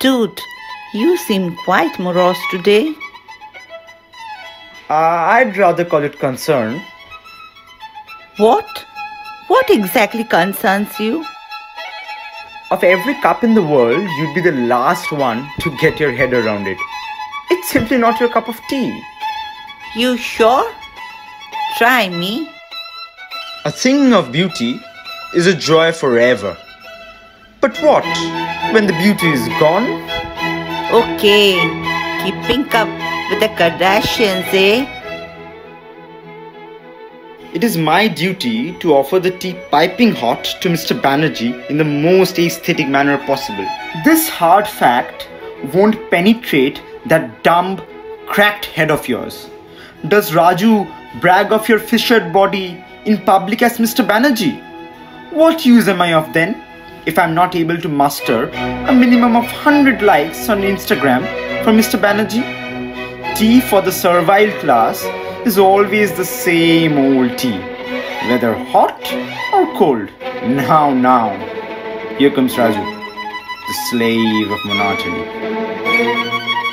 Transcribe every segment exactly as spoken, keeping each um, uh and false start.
Dude, you seem quite morose today. Uh, I'd rather call it concern. What? What exactly concerns you? Of every cup in the world, you'd be the last one to get your head around it. It's simply not your cup of tea. You sure? Try me. A thing of beauty is a joy forever. But what when the beauty is gone? Okay, keeping up with the Kardashians, eh? It is my duty to offer the tea piping hot to Mister Banerjee in the most aesthetic manner possible. This hard fact won't penetrate that dumb, cracked head of yours. Does Raju brag of your fissured body in public as Mister Banerjee? What use am I of then, if I'm not able to muster a minimum of one hundred likes on Instagram for Mister Banerjee? Tea for the servile class is always the same old tea, whether hot or cold. Now, now, here comes Raju, the slave of monotony.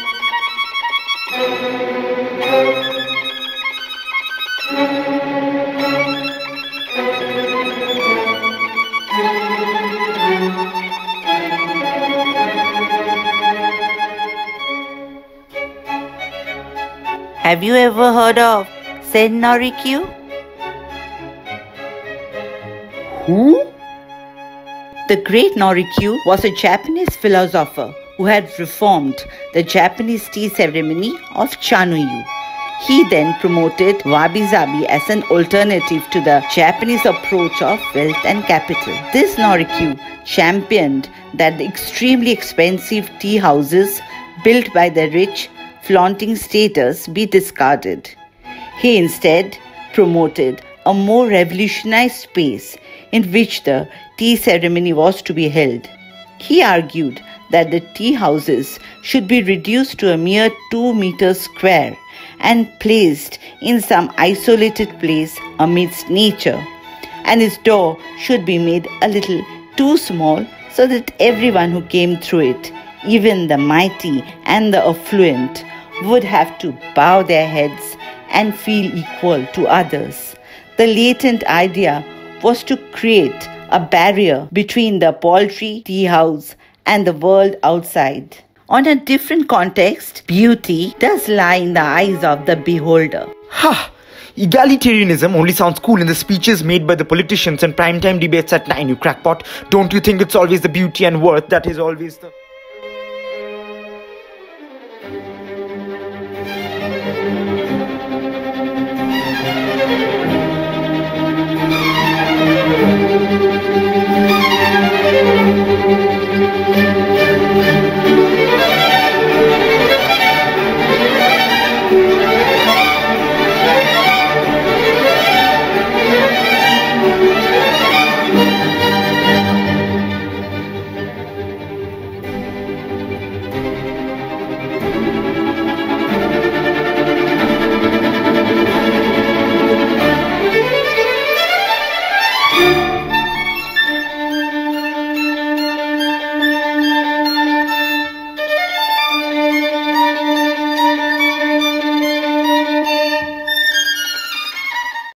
Have you ever heard of Sen Norikyu? Who? The great Norikyu was a Japanese philosopher who had reformed the Japanese tea ceremony of Chanuyu. He then promoted wabi-sabi as an alternative to the Japanese approach of wealth and capital. This Norikyu championed that the extremely expensive tea houses built by the rich, flaunting status, be discarded. He instead promoted a more revolutionized space in which the tea ceremony was to be held. He argued that the tea houses should be reduced to a mere two meters square and placed in some isolated place amidst nature, and its door should be made a little too small so that everyone who came through it, even the mighty and the affluent, would have to bow their heads and feel equal to others. The latent idea was to create a barrier between the paltry tea house and the world outside. On a different context, beauty does lie in the eyes of the beholder. Ha! Egalitarianism only sounds cool in the speeches made by the politicians and primetime debates at nine, you crackpot. Don't you think it's always the beauty and worth that is always the...